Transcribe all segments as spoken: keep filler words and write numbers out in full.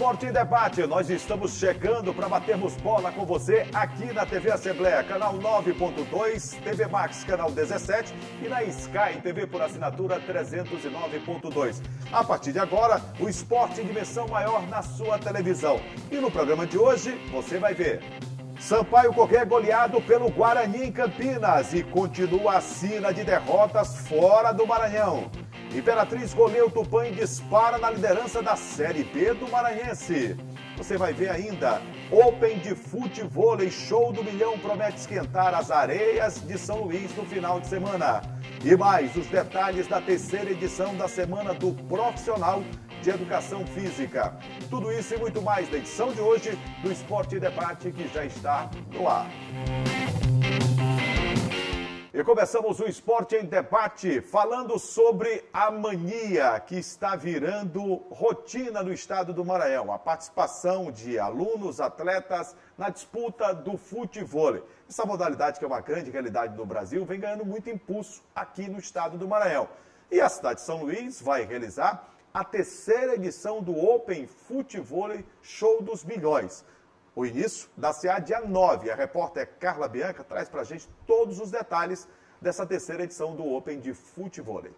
Esporte em Debate, nós estamos chegando para batermos bola com você aqui na T V Assembleia, canal nove ponto dois, T V Max, canal dezessete e na Sky T V por assinatura trezentos e nove ponto dois. A partir de agora, o esporte em dimensão maior na sua televisão. E no programa de hoje, você vai ver Sampaio Corrêa goleado pelo Guarani em Campinas e continua a sina de derrotas fora do Maranhão. Imperatriz goleia o Tupã e dispara na liderança da Série B do Maranhense. Você vai ver ainda, Open de Futevôlei, show do milhão promete esquentar as areias de São Luís no final de semana. E mais os detalhes da terceira edição da Semana do Profissional de Educação Física. Tudo isso e muito mais na edição de hoje do Esporte em Debate, que já está no ar. E começamos o Esporte em Debate falando sobre a mania que está virando rotina no estado do Maranhão. A participação de alunos, atletas na disputa do futevôlei. Essa modalidade, que é uma grande realidade no Brasil, vem ganhando muito impulso aqui no estado do Maranhão. E a cidade de São Luís vai realizar a terceira edição do Open Futevôlei Show dos Milhões. O início dá-se-á dia nove. A repórter Carla Bianca traz para a gente todos os detalhes dessa terceira edição do Open de Futevôlei.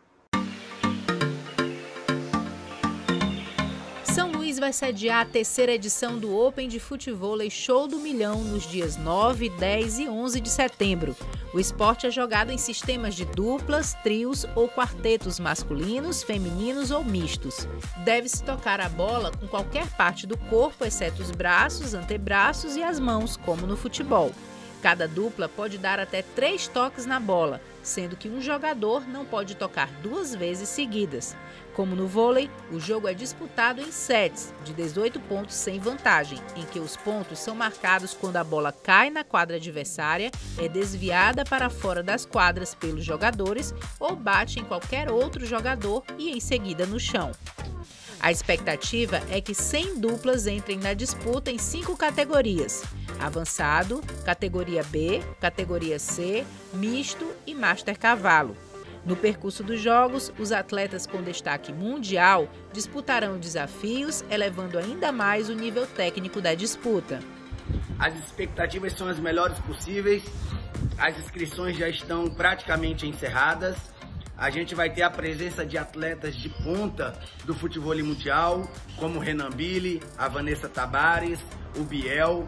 São Luís vai sediar a terceira edição do Open de Futevôlei Show do Milhão nos dias nove, dez e onze de setembro. O esporte é jogado em sistemas de duplas, trios ou quartetos masculinos, femininos ou mistos. Deve-se tocar a bola com qualquer parte do corpo, exceto os braços, antebraços e as mãos, como no futebol. Cada dupla pode dar até três toques na bola, sendo que um jogador não pode tocar duas vezes seguidas. Como no vôlei, o jogo é disputado em sets de dezoito pontos sem vantagem, em que os pontos são marcados quando a bola cai na quadra adversária, é desviada para fora das quadras pelos jogadores ou bate em qualquer outro jogador e em seguida no chão. A expectativa é que cem duplas entrem na disputa em cinco categorias: avançado, categoria B, categoria C, misto e master cavalo. No percurso dos jogos, os atletas com destaque mundial disputarão desafios, elevando ainda mais o nível técnico da disputa. As expectativas são as melhores possíveis, as inscrições já estão praticamente encerradas. A gente vai ter a presença de atletas de ponta do futevôlei mundial, como o Renan Billy, a Vanessa Tabares, o Biel,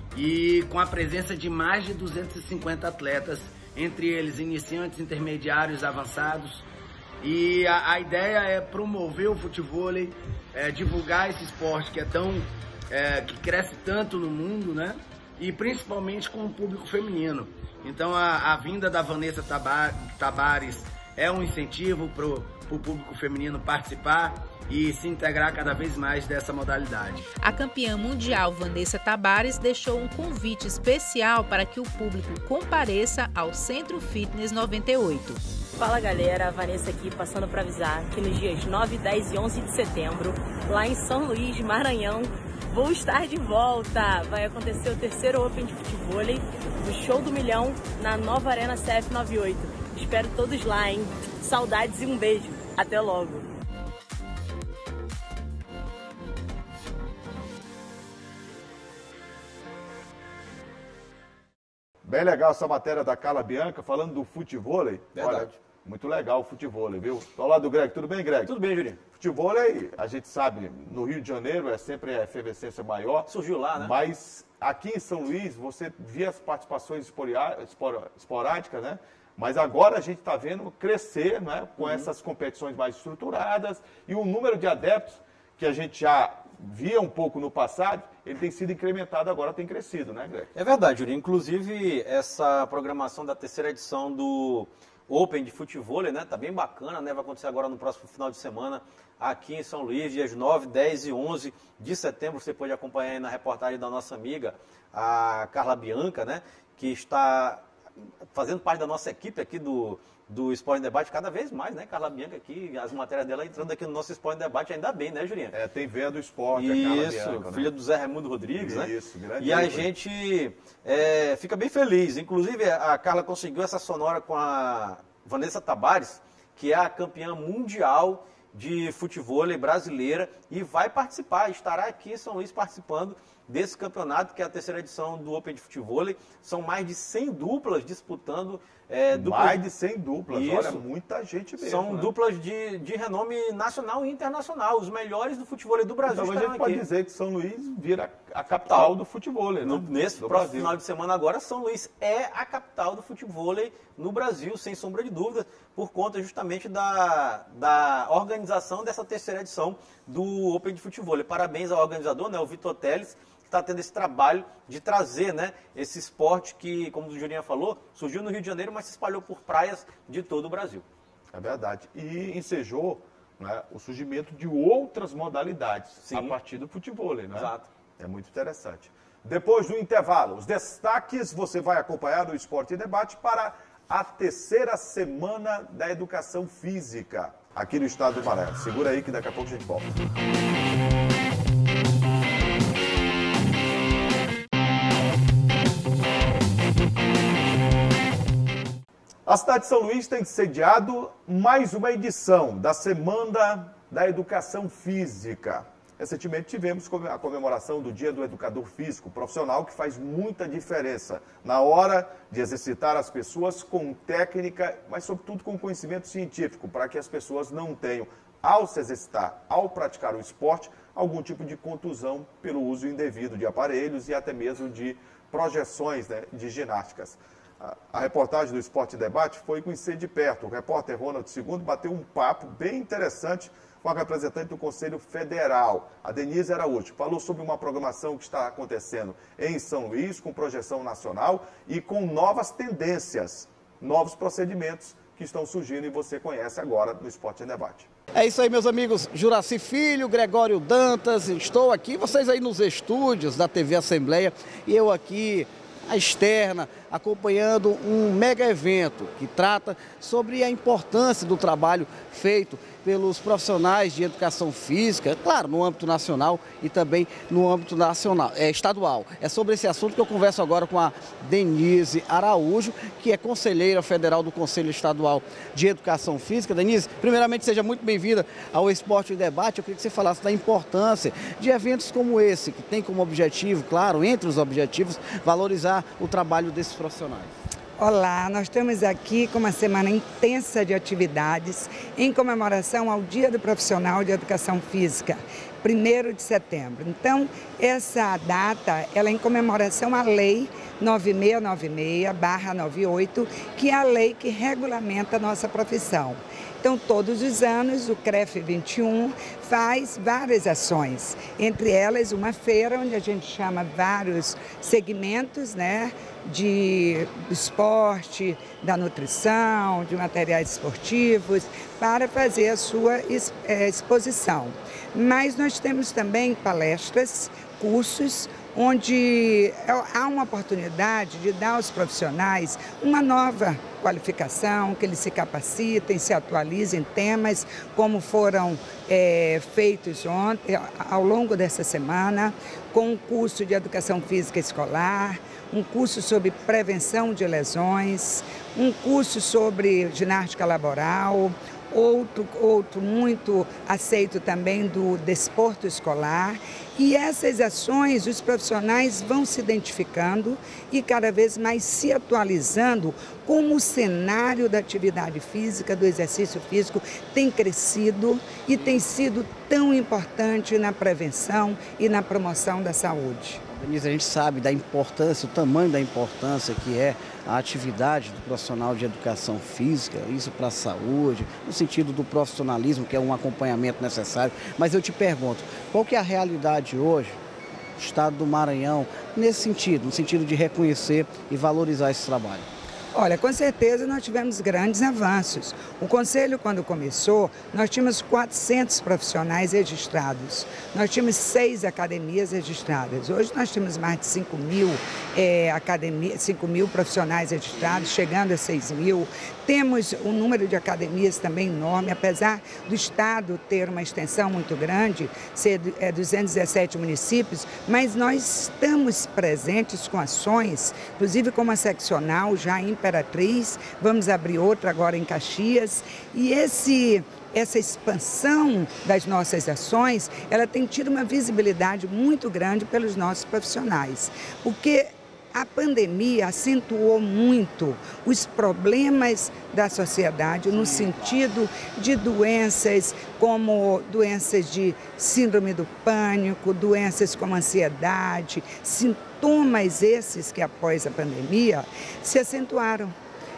e com a presença de mais de duzentos e cinquenta atletas, entre eles iniciantes, intermediários, avançados. E a, a ideia é promover o futevôlei, é, divulgar esse esporte que é tão, é, que cresce tanto no mundo, né? E principalmente com o público feminino. Então a, a vinda da Vanessa Tabares é um incentivo para o público feminino participar e se integrar cada vez mais dessa modalidade. A campeã mundial Vanessa Tabares deixou um convite especial para que o público compareça ao Centro Fitness noventa e oito. Fala galera, a Vanessa aqui passando para avisar que nos dias nove, dez e onze de setembro, lá em São Luís, Maranhão, vou estar de volta. Vai acontecer o terceiro Open de Futevôlei, o Show do Milhão, na nova Arena C F noventa e oito. Espero todos lá, hein? Saudades e um beijo. Até logo. Bem legal essa matéria da Carla Bianca, falando do futevôlei. Verdade. Olha, muito legal o futevôlei, viu? Tô ao lado do Greg. Tudo bem, Greg? Tudo bem, Julinho. Futevôlei, a gente sabe, no Rio de Janeiro é sempre a efervescência maior. Surgiu lá, né? Mas aqui em São Luís, você via as participações esporádicas, né? Mas agora a gente está vendo crescer, né, com uhum. essas competições mais estruturadas e o número de adeptos que a gente já via um pouco no passado, ele tem sido incrementado agora, tem crescido, né, Greg? É verdade, Júlio. Inclusive, essa programação da terceira edição do Open de Futevôlei, né, tá bem bacana, né? Vai acontecer agora no próximo final de semana aqui em São Luís, dias nove, dez e onze de setembro. Você pode acompanhar aí na reportagem da nossa amiga, a Carla Bianca, né, que está fazendo parte da nossa equipe aqui do, do Esporte em Debate cada vez mais, né? Carla Bianca aqui, as matérias dela entrando aqui no nosso Esporte em Debate, ainda bem, né, Julinho? É, tem Veia do Esporte, Isso, a Carla Bianca, filha né? do Zé Raimundo Rodrigues, né? Isso, grande. E a gente é, fica bem feliz. Inclusive, a Carla conseguiu essa sonora com a Vanessa Tabares, que é a campeã mundial de futevôlei brasileira e vai participar, estará aqui em São Luís participando desse campeonato, que é a terceira edição do Open de Futevôlei. São mais de cem duplas disputando. É, duplas... Mais de cem duplas, Isso. Olha, muita gente mesmo. São né? duplas de, de renome nacional e internacional, os melhores do futevôlei do Brasil. Então a gente aqui. pode dizer que São Luís vira a capital do futevôlei, no, né? Nesse do próximo Brasil. final de semana agora, São Luís é a capital do futevôlei no Brasil, sem sombra de dúvida, por conta justamente da, da organização dessa terceira edição do Open de Futevôlei. Parabéns ao organizador, né, o Vitor Teles, está tendo esse trabalho de trazer, né, esse esporte que, como o Juninho falou, surgiu no Rio de Janeiro, mas se espalhou por praias de todo o Brasil. É verdade. E ensejou, né, o surgimento de outras modalidades Sim. a partir do futevôlei. Né? Exato. É muito interessante. Depois do intervalo, os destaques você vai acompanhar no Esporte em Debate para a terceira semana da Educação Física aqui no estado do Maranhão. Segura aí que daqui a pouco a gente volta. A cidade de São Luís tem sediado mais uma edição da Semana da Educação Física. Recentemente tivemos a comemoração do Dia do Educador Físico Profissional, que faz muita diferença na hora de exercitar as pessoas com técnica, mas sobretudo com conhecimento científico, para que as pessoas não tenham, ao se exercitar, ao praticar o esporte, algum tipo de contusão pelo uso indevido de aparelhos e até mesmo de projeções, né, de ginásticas. A reportagem do Esporte em Debate foi conhecer de perto. O repórter Ronald Segundo bateu um papo bem interessante com a representante do Conselho Federal, a Denise Araújo. Falou sobre uma programação que está acontecendo em São Luís, com projeção nacional e com novas tendências, novos procedimentos que estão surgindo e você conhece agora no Esporte em Debate. É isso aí, meus amigos. Juraci Filho, Gregório Dantas, estou aqui, vocês aí nos estúdios da T V Assembleia e eu aqui a externa, acompanhando um mega evento que trata sobre a importância do trabalho feito pelos profissionais de educação física, claro, no âmbito nacional e também no âmbito nacional, é, estadual. É sobre esse assunto que eu converso agora com a Denise Araújo, que é conselheira federal do Conselho Estadual de Educação Física. Denise, primeiramente, seja muito bem-vinda ao Esporte em Debate. Eu queria que você falasse da importância de eventos como esse, que tem como objetivo, claro, entre os objetivos, valorizar o trabalho desses profissionais. Olá, nós estamos aqui com uma semana intensa de atividades em comemoração ao Dia do Profissional de Educação Física, primeiro de setembro. Então, essa data ela é em comemoração à Lei nove seis nove seis barra noventa e oito, que é a lei que regulamenta a nossa profissão. Então, todos os anos, o C R E F vinte e um faz várias ações, entre elas uma feira onde a gente chama vários segmentos, né, de esporte, da nutrição, de materiais esportivos, para fazer a sua exposição. Mas nós temos também palestras, cursos, onde há uma oportunidade de dar aos profissionais uma nova qualificação, que eles se capacitem, se atualizem em temas como foram é, feitos ontem, ao longo dessa semana, com um curso de educação física escolar, um curso sobre prevenção de lesões, um curso sobre ginástica laboral, outro, outro muito aceito também do desporto escolar. E essas ações, os profissionais vão se identificando e cada vez mais se atualizando como o cenário da atividade física, do exercício físico tem crescido e tem sido tão importante na prevenção e na promoção da saúde. Denise, a gente sabe da importância, o tamanho da importância que é a atividade do profissional de educação física, isso para a saúde, no sentido do profissionalismo, que é um acompanhamento necessário. Mas eu te pergunto, qual que é a realidade hoje, do estado do Maranhão, nesse sentido, no sentido de reconhecer e valorizar esse trabalho? Olha, com certeza nós tivemos grandes avanços. O Conselho, quando começou, nós tínhamos quatrocentos profissionais registrados. Nós tínhamos seis academias registradas. Hoje nós temos mais de cinco mil, é, academias, cinco mil profissionais registrados, chegando a seis mil. Temos um número de academias também enorme, apesar do Estado ter uma extensão muito grande, ser é, duzentos e dezessete municípios, mas nós estamos presentes com ações, inclusive como a seccional já em Imperatriz, vamos abrir outra agora em Caxias. E esse, essa expansão das nossas ações, ela tem tido uma visibilidade muito grande pelos nossos profissionais, porque a pandemia acentuou muito os problemas da sociedade no sentido de doenças como doenças de síndrome do pânico, doenças como ansiedade, sintomas esses que após a pandemia se acentuaram.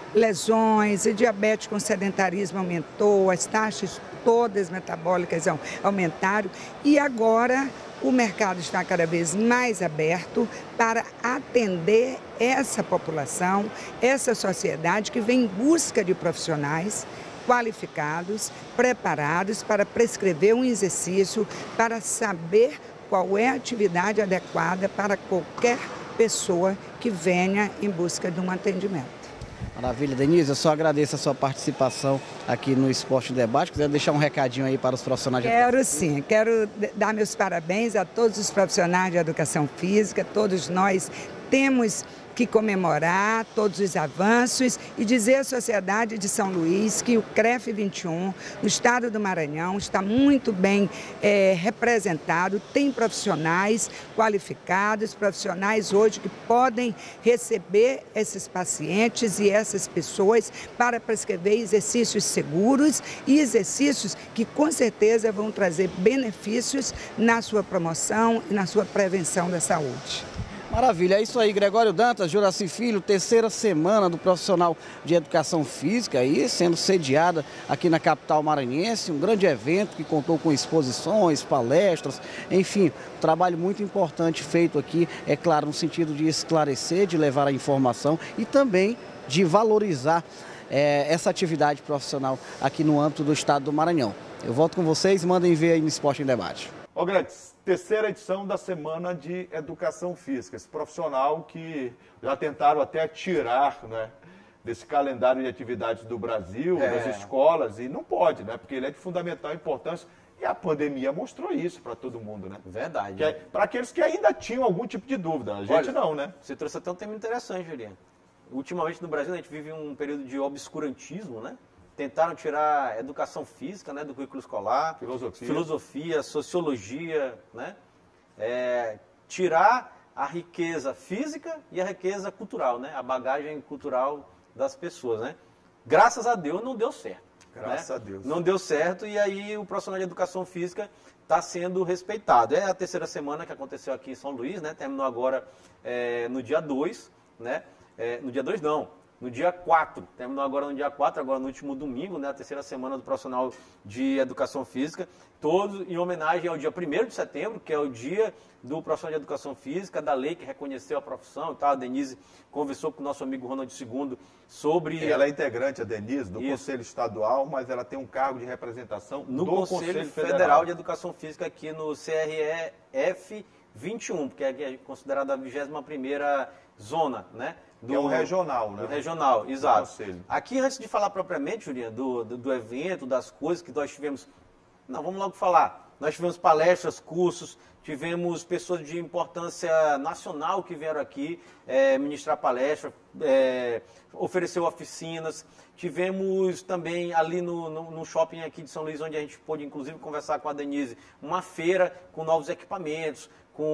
Lesões, o diabetes com sedentarismo aumentou, as taxas todas metabólicas aumentaram e agora o mercado está cada vez mais aberto para atender essa população, essa sociedade que vem em busca de profissionais qualificados, preparados para prescrever um exercício, para saber qual é a atividade adequada para qualquer pessoa que venha em busca de um atendimento. Maravilha, Denise, eu só agradeço a sua participação aqui no Esporte em Debate. Quiser deixar um recadinho aí para os profissionais de Quero educação física? sim, quero dar meus parabéns a todos os profissionais de educação física, todos nós temos que comemorar todos os avanços e dizer à sociedade de São Luís que o CREF vinte e um, no estado do Maranhão, está muito bem é, representado, tem profissionais qualificados, profissionais hoje que podem receber esses pacientes e essas pessoas para prescrever exercícios seguros e exercícios que com certeza vão trazer benefícios na sua promoção e na sua prevenção da saúde. Maravilha, é isso aí, Gregório Dantas, Juraci Filho, terceira semana do profissional de educação física aí, sendo sediada aqui na capital maranhense, um grande evento que contou com exposições, palestras, enfim, um trabalho muito importante feito aqui, é claro, no sentido de esclarecer, de levar a informação e também de valorizar é, essa atividade profissional aqui no âmbito do estado do Maranhão. Eu volto com vocês, mandem ver aí no Esporte em Debate. Ô, Grandes, terceira edição da Semana de Educação Física. Esse profissional que já tentaram até tirar, né, desse calendário de atividades do Brasil, é. das escolas, e não pode, né, porque ele é de fundamental importância. E a pandemia mostrou isso para todo mundo, né? Verdade. É, para aqueles que ainda tinham algum tipo de dúvida. A gente Olha, não, né? Você trouxe até um tema interessante, Juliano. Ultimamente no Brasil a gente vive um período de obscurantismo, né? Tentaram tirar a educação física, né, do currículo escolar, filosofia, filosofia sociologia, né? É, tirar a riqueza física e a riqueza cultural, né? A bagagem cultural das pessoas, né? Graças a Deus não deu certo. Graças né? a Deus. Não deu certo e aí o profissional de educação física está sendo respeitado. É a terceira semana que aconteceu aqui em São Luís, né? Terminou agora é, no dia dois, né? É, no dia dois não. No dia quatro, terminou agora no dia quatro, agora no último domingo, né, a terceira semana do profissional de educação física, todos em homenagem ao dia primeiro de setembro, que é o dia do profissional de educação física, da lei que reconheceu a profissão. Tá? A Denise conversou com o nosso amigo Ronald segundo sobre... Ela é integrante, a Denise, do Isso. Conselho Estadual, mas ela tem um cargo de representação no do Conselho, Conselho Federal. Federal de Educação Física aqui no C R E F vinte e um, porque é considerada a vigésima primeira zona, né? Do, que é o regional, né? Do regional, exato. Aqui, antes de falar propriamente, Juliano, do, do, do evento, das coisas que nós tivemos... Não, vamos logo falar. Nós tivemos palestras, cursos, tivemos pessoas de importância nacional que vieram aqui é, ministrar palestra, é, ofereceu oficinas. Tivemos também ali no, no, no shopping aqui de São Luís, onde a gente pôde, inclusive, conversar com a Denise, uma feira com novos equipamentos,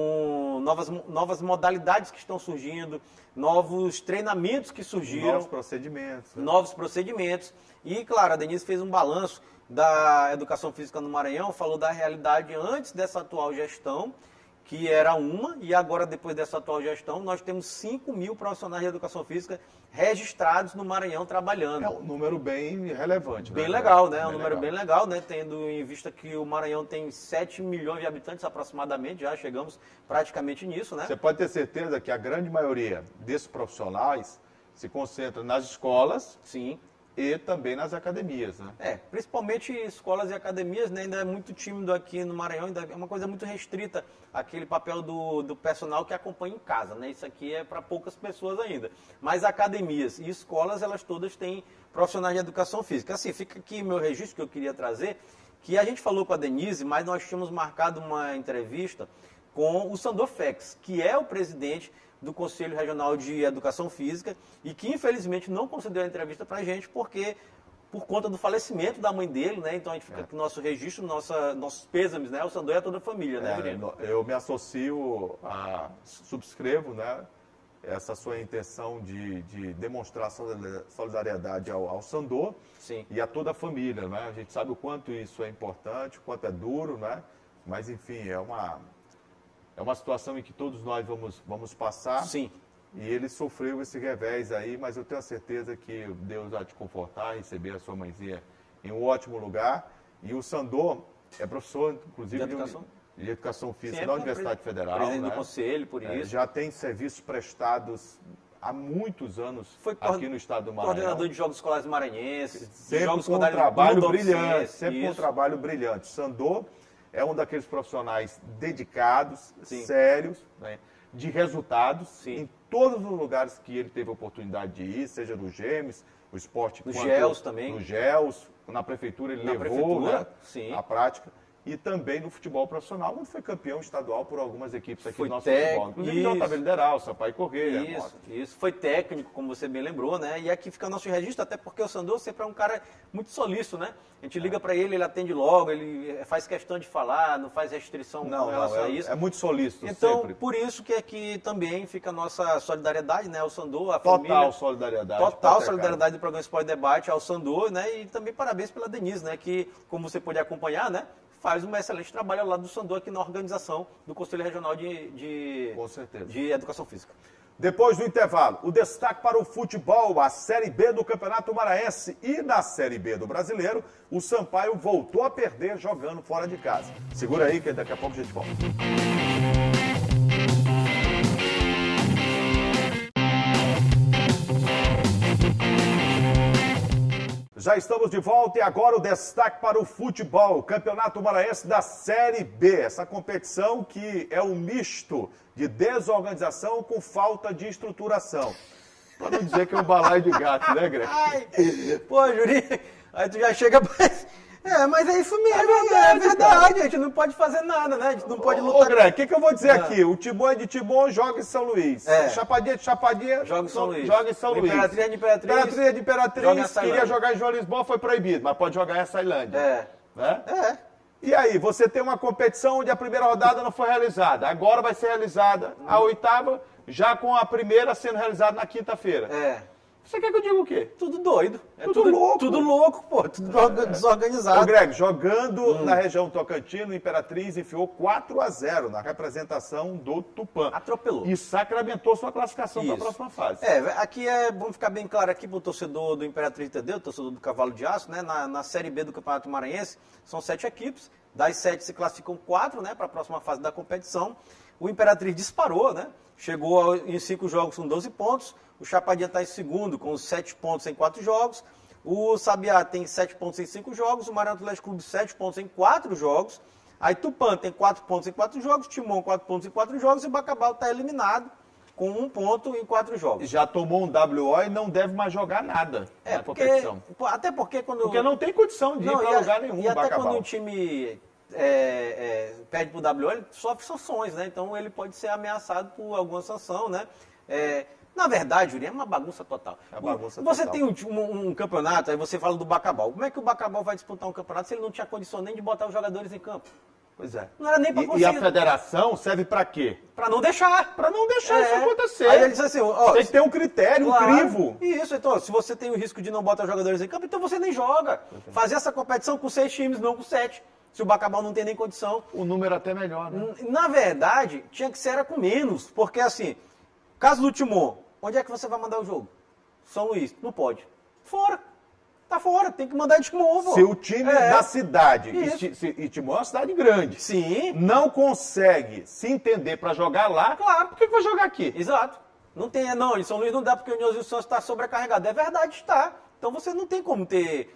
com novas, novas modalidades que estão surgindo, novos treinamentos que surgiram. Novos procedimentos. Né? Novos procedimentos. E, claro, a Denise fez um balanço da educação física no Maranhão, falou da realidade antes dessa atual gestão, que era uma, e agora, depois dessa atual gestão, nós temos cinco mil profissionais de educação física registrados no Maranhão trabalhando. É um número bem relevante. Bem né? legal, né? É um bem número legal. bem legal, né? Tendo em vista que o Maranhão tem sete milhões de habitantes aproximadamente, já chegamos praticamente nisso, né? Você pode ter certeza que a grande maioria desses profissionais se concentra nas escolas. Sim. E também nas academias, né? É, principalmente escolas e academias, né? Ainda é muito tímido aqui no Maranhão, ainda é uma coisa muito restrita, aquele papel do, do personal que acompanha em casa, né? Isso aqui é para poucas pessoas ainda. Mas academias e escolas, elas todas têm profissionais de educação física. Assim, fica aqui meu registro que eu queria trazer, que a gente falou com a Denise, mas nós tínhamos marcado uma entrevista com o Sandor Fex, que é o presidente do Conselho Regional de Educação Física e que infelizmente não concedeu a entrevista para a gente porque por conta do falecimento da mãe dele, né? Então a gente fica é. com o nosso registro, nossa, nossos pêsames, né? O Sandor e a toda a família, né, Jurinho? É, eu me associo, a, subscrevo, né? Essa sua intenção de, de demonstrar solidariedade ao, ao Sandor Sim. e a toda a família, né? A gente sabe o quanto isso é importante, o quanto é duro, né? Mas, enfim, é uma, é uma situação em que todos nós vamos, vamos passar. Sim. E ele sofreu esse revés aí, mas eu tenho a certeza que Deus vai te confortar, receber a sua mãezinha em um ótimo lugar. E o Sandor é professor, inclusive, de educação, de, de educação física Sim, da Universidade Federal. Presidente né? do conselho, por é, isso. Já tem serviços prestados há muitos anos Foi aqui no estado do Maranhão. Coordenador de Jogos Escolares Maranhenses. Sempre jogos com um trabalho brilhante, sempre com um trabalho brilhante. Sandor é um daqueles profissionais dedicados, Sim. sérios, né? de resultados Sim. em todos os lugares que ele teve a oportunidade de ir, seja no Gêmeos, o esporte... No Gels também. No Gels, na prefeitura ele na levou prefeitura, né, sim. a prática. E também no futebol profissional, onde foi campeão estadual por algumas equipes aqui foi do nosso técnico, futebol. Inclusive o Otávio Lideral, Sampaio Correia. Isso, isso. Foi técnico, como você bem lembrou, né? E aqui fica o nosso registro, até porque o Sandor sempre é um cara muito solícito, né? A gente liga é. para ele, ele atende logo, ele faz questão de falar, não faz restrição não, com relação não, é, a isso. É muito solícito, então, sempre. por isso que aqui também fica a nossa solidariedade, né? O Sandor, a Total família. Total solidariedade. Total solidariedade do programa Esporte Debate ao Sandor, né? E também parabéns pela Denise, né? Que, como você pôde acompanhar, né? Faz um excelente trabalho ao lado do Sandor aqui na organização do Conselho Regional de, de, Com certeza. de Educação Física. Depois do intervalo, o destaque para o futebol, a Série B do Campeonato Maranhense e na Série B do Brasileiro, o Sampaio voltou a perder jogando fora de casa. Segura aí que daqui a pouco a gente volta. Já estamos de volta e agora o destaque para o futebol, Campeonato Maranhense da Série B. Essa competição que é um misto de desorganização com falta de estruturação. Para não dizer que é um balaio de gato, né, Greg? Ai, pô, Juri, aí tu já chega... É, mas é isso mesmo, é verdade, é verdade. A gente não pode fazer nada, né? A gente não pode lutar. Ô, Greg, o que, que eu vou dizer ah. aqui? O Timon é de Timon, joga em São Luís. É. Chapadinha de Chapadinha, joga em São Luís. Joga em São Luís. Imperatriz é de Imperatriz. Imperatriz é de Imperatriz, joga queria jogar em João Lisboa, foi proibido, mas pode jogar em Açailândia. É. Né? É. E aí, você tem uma competição onde a primeira rodada não foi realizada. Agora vai ser realizada a oitava, já com a primeira sendo realizada na quinta-feira. É. Você quer que eu diga o quê? Tudo doido. É tudo, tudo louco. Tudo louco, pô. Tudo é. desorganizado. Ô, Greg, jogando hum. na região Tocantino, o Imperatriz enfiou quatro a zero na representação do Tupã. Atropelou. E sacramentou sua classificação para a próxima fase. É, aqui é, vamos ficar bem claro aqui para o torcedor do Imperatriz entender, o torcedor do Cavalo de Aço, né? Na, na Série B do Campeonato Maranhense, são sete equipes. Das sete se classificam quatro, né? Para a próxima fase da competição. O Imperatriz disparou, né? Chegou em cinco jogos com doze pontos. O Chapadinha está em segundo com sete pontos em quatro jogos. O Sabiá tem sete pontos em cinco jogos. O Maranhão Atlético Clube sete pontos em quatro jogos. Aí Tupã tem quatro pontos em quatro jogos. Timon quatro pontos em quatro jogos. E o Bacabal está eliminado com um ponto em quatro jogos. Já tomou um W O e não deve mais jogar nada é, na porque, competição. Até porque quando... Porque não tem condição de não, ir para lugar nenhum, E até Bacabal. quando o time... É, é, pede para o W O, ele sofre sanções, né? Então ele pode ser ameaçado por alguma sanção, né? É, na verdade, Júlio, é uma bagunça total. É uma bagunça você total. tem um, um, um campeonato, aí você fala do Bacabal. Como é que o Bacabal vai disputar um campeonato se ele não tinha condição nem de botar os jogadores em campo? Pois é. Não era nem para conseguir. E a federação serve para quê? Para não deixar. Para não deixar é. isso acontecer. Aí ele diz assim, ó, tem que ter um critério, claro, um crivo. Isso, então, se você tem o risco de não botar os jogadores em campo, então você nem joga. Fazer essa competição com seis times, não com sete. Se o Bacabal não tem nem condição. O número até melhor, né? Na verdade, tinha que ser era com menos. Porque, assim, caso do Timon, onde é que você vai mandar o jogo? São Luís. Não pode. Fora. Tá fora. Tem que mandar de Timon. Se o time é. da cidade, Isso. e, e Timon é uma cidade grande, Sim. não consegue se entender para jogar lá, claro. Por que vai jogar aqui? Exato. Não tem, não, em São Luís não dá porque o Nilson Santos está sobrecarregado. É verdade, está. Então você não tem como ter...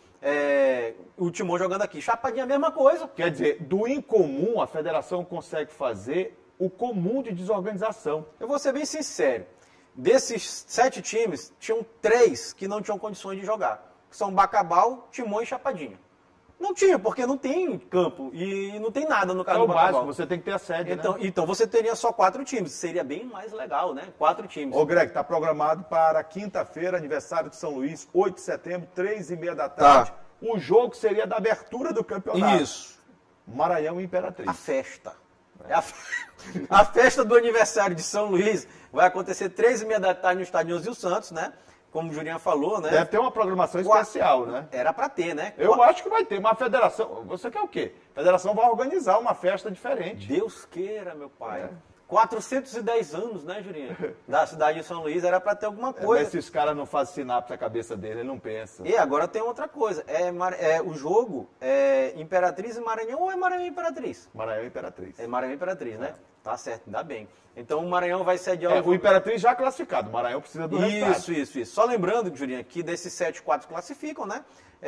É, o Timon jogando aqui. Chapadinha, a mesma coisa. Quer dizer, do incomum a federação consegue fazer o comum de desorganização. Eu vou ser bem sincero. Desses sete times, tinham três que não tinham condições de jogar. Que são Bacabal, Timon e Chapadinha. Não tinha, porque não tem campo e não tem nada no caso É do o básico, Botafogo. você tem que ter a sede, Então, né? então você teria só quatro times, seria bem mais legal, né? Quatro times. Ô, Greg, tá programado para quinta-feira, aniversário de São Luís, oito de setembro, três e meia da tarde. Tá. O jogo seria da abertura do campeonato. Isso. Maranhão e Imperatriz. A festa. É a, a festa do aniversário de São Luís vai acontecer três e meia da tarde no estádio Nilson Santos, né? Como o Julinha falou, né? Deve ter uma programação especial, né? Era pra ter, né? Eu acho que vai ter, mas a federação... Você quer o quê? A federação vai organizar uma festa diferente. Deus queira, meu pai. É. quatrocentos e dez anos, né, Julinha? Da cidade de São Luís, era pra ter alguma É, coisa. mas se os caras não fazem sinapse na cabeça dele, ele não pensa. E agora tem outra coisa. É, Mar- é, o jogo é Imperatriz e Maranhão ou é Maranhão e Imperatriz? Maranhão e Imperatriz. É Maranhão e Imperatriz, né? Tá certo, ainda bem. Então o Maranhão vai sediar É, o Imperatriz já classificado, o Maranhão precisa do resultado. Isso, isso, isso. Só lembrando, Julinha, que desses sete, quatro classificam, né?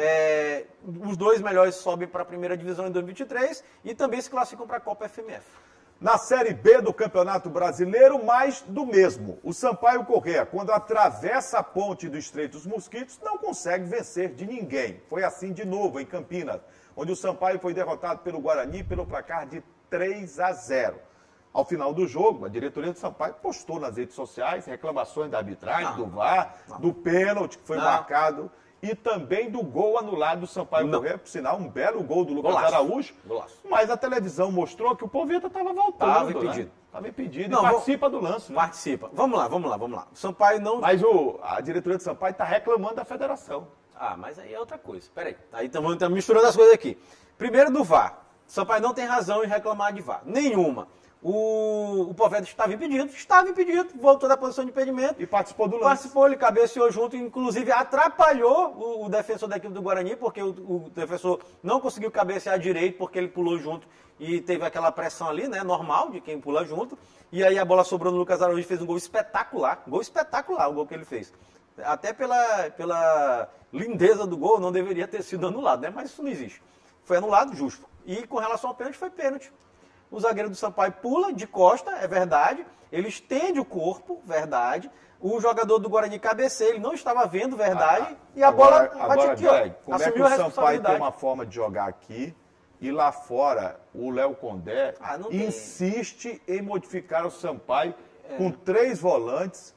É, os dois melhores sobem para a primeira divisão em dois mil e vinte e três e também se classificam para a Copa F M F. Na Série B do Campeonato Brasileiro, mais do mesmo. O Sampaio Corrêa, quando atravessa a ponte do Estreito dos Mosquitos, não consegue vencer de ninguém. Foi assim de novo em Campinas, onde o Sampaio foi derrotado pelo Guarani pelo placar de três a zero. Ao final do jogo, a diretoria do Sampaio postou nas redes sociais reclamações da arbitragem, Não. do V A R, Não. do pênalti que foi Não. marcado e também do gol anulado do Sampaio Não. Corrêa, por sinal, um belo gol do Lucas Golaço. Araújo. Golaço. Mas a televisão mostrou que o Poveta estava voltando. Tava né? impedido. Estava impedido Não, e participa do lance. Né? Participa. Vamos lá, vamos lá, vamos lá. O Sampaio não... Mas o, a diretoria do Sampaio está reclamando da federação. Ah, mas aí é outra coisa. Peraí. Aí estamos misturando as coisas aqui. Primeiro do V A R. O Sampaio não tem razão em reclamar de V A R. Nenhuma. O, o Poveta estava impedido, estava impedido, voltou da posição de impedimento. E participou do lance. Participou, ele cabeceou junto, inclusive atrapalhou o, o defensor da equipe do Guarani, porque o, o defensor não conseguiu cabecear direito, porque ele pulou junto e teve aquela pressão ali, né, normal, de quem pula junto. E aí a bola sobrou no Lucas Araújo, fez um gol espetacular, gol espetacular o gol que ele fez. Até pela, pela lindeza do gol, não deveria ter sido anulado, né, mas isso não existe. Foi anulado, justo. E com relação ao pênalti, foi pênalti. O zagueiro do Sampaio pula de costa, é verdade. Ele estende o corpo, verdade. O jogador do Guarani cabeceia, ele não estava vendo, verdade. Ah, e a agora, bola agora, bate aqui, ó. Greg, como é que Assumiu o a Sampaio responsabilidade. tem uma forma de jogar aqui e lá fora o Léo Condé Ah, não tem. insiste em modificar o Sampaio com três volantes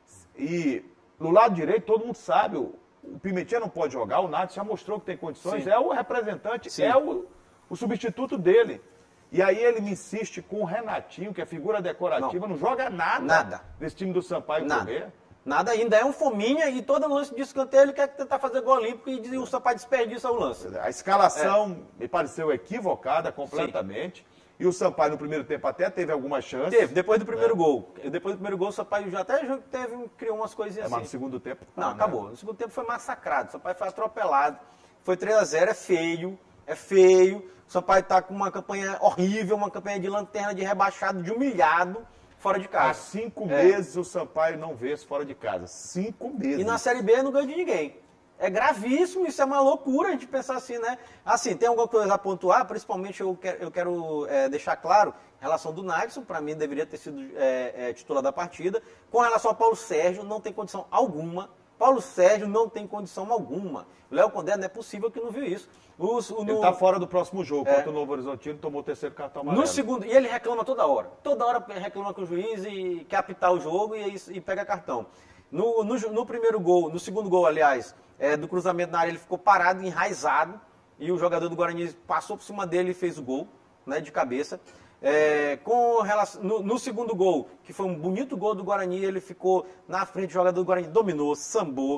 e no lado direito todo mundo sabe, o, o Pimentinha não pode jogar, o Nath já mostrou que tem condições, Sim. é o representante, Sim. é o, o substituto dele. E aí ele me insiste com o Renatinho, que é figura decorativa, não, não joga nada, Nada. desse time do Sampaio Nada. Corrêa. Nada ainda, é um fominha e todo lance de escanteio ele quer tentar fazer gol olímpico e o Sampaio desperdiça o lance. A escalação É. me pareceu equivocada completamente. E o Sampaio no primeiro tempo até teve algumas chances. Teve, depois do primeiro É. gol. Depois do primeiro gol, o Sampaio já até teve, criou umas coisinhas É, mas assim. no segundo tempo... Não, né? acabou. No segundo tempo foi massacrado. O Sampaio foi atropelado. Foi três a zero, é feio. É feio. O Sampaio está com uma campanha horrível, uma campanha de lanterna de rebaixado, de humilhado, fora de Há casa. cinco É. meses o Sampaio não vê-se fora de casa. Cinco meses. E na Série B não ganha de ninguém. É gravíssimo, isso é uma loucura a gente pensar assim, né? Assim, tem alguma coisa a pontuar, principalmente eu quero, eu quero é, deixar claro, em relação do Naxson, para mim deveria ter sido é, é, titular da partida. Com relação ao Paulo Sérgio, não tem condição alguma. Paulo Sérgio não tem condição alguma. O Léo Condé não é possível que não viu isso. Os, o, Ele no, está fora do próximo jogo. É. Contra o Novo Horizontino, tomou o terceiro cartão amarelo. no segundo, e ele reclama toda hora. Toda hora reclama com o juiz e quer apitar o jogo e, e pega cartão. No, no, no primeiro gol, no segundo gol, aliás, é, do cruzamento na área, ele ficou parado, enraizado, e o jogador do Guarani passou por cima dele e fez o gol, né, de cabeça. É, com relação, no, no segundo gol, que foi um bonito gol do Guarani, ele ficou na frente, o jogador do Guarani dominou, sambou,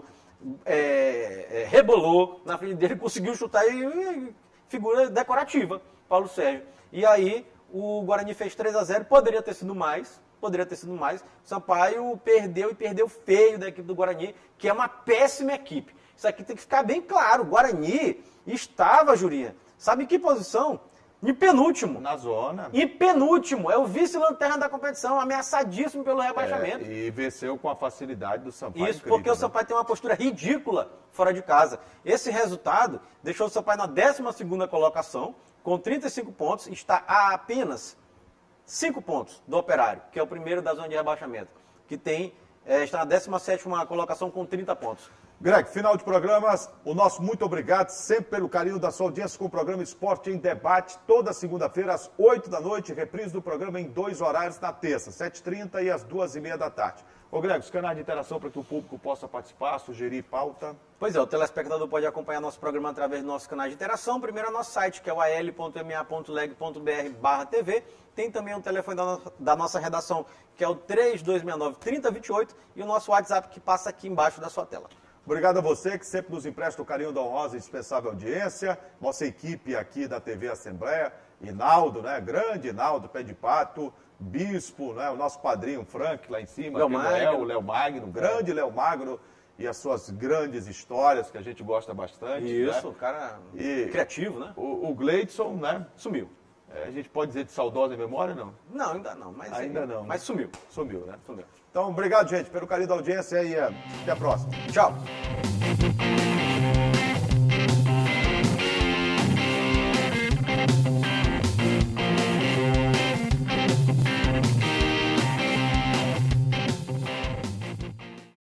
é, é, rebolou na frente dele, conseguiu chutar e, e figura decorativa, Paulo Sérgio. E aí o Guarani fez três a zero, poderia ter sido mais, poderia ter sido mais. O Sampaio perdeu e perdeu feio da equipe do Guarani, que é uma péssima equipe. Isso aqui tem que ficar bem claro. O Guarani estava, Jurinha, sabe em que posição? Em penúltimo. Na zona. Em penúltimo. É o vice-lanterna da competição, ameaçadíssimo pelo rebaixamento. É, e venceu com a facilidade do Sampaio. Isso, porque incrível, o Sampaio tem uma postura ridícula fora de casa. Esse resultado deixou o Sampaio na décima segunda colocação, com trinta e cinco pontos, está a apenas cinco pontos do Operário, que é o primeiro da zona de rebaixamento, que tem, é, está na décima sétima colocação com trinta pontos. Greg, final de programas, o nosso muito obrigado sempre pelo carinho da sua audiência com o programa Esporte em Debate, toda segunda-feira às oito da noite, reprise do programa em dois horários na terça, sete e trinta e às duas e meia da tarde. Ô Greg, os canais de interação para que o público possa participar, sugerir pauta. Pois é, o telespectador pode acompanhar nosso programa através do nosso canal de interação. Primeiro é nosso site, que é o a l ponto m a ponto leg ponto b r barra t v. Tem também o telefone da, no... da nossa redação, que é o três dois seis nove, três zero dois oito, e o nosso WhatsApp, que passa aqui embaixo da sua tela. Obrigado a você que sempre nos empresta o carinho da honrosa e dispensável audiência, nossa equipe aqui da T V Assembleia, Inaldo, né? Grande Inaldo, Pé de Pato, Bispo, né? O nosso padrinho Frank lá em cima, Léo aqui Magno. Léo, Léo Magno, grande Léo Magno e as suas grandes histórias que a gente gosta bastante. Isso, né? o cara E criativo, né? O, o Gleidson, né? Sumiu. É, a gente pode dizer de saudosa memória, não? Não, ainda não. Mas, Ainda não, né? Mas sumiu. Sumiu, né? Sumiu. Então, obrigado, gente, pelo carinho da audiência e uh, até a próxima. Tchau.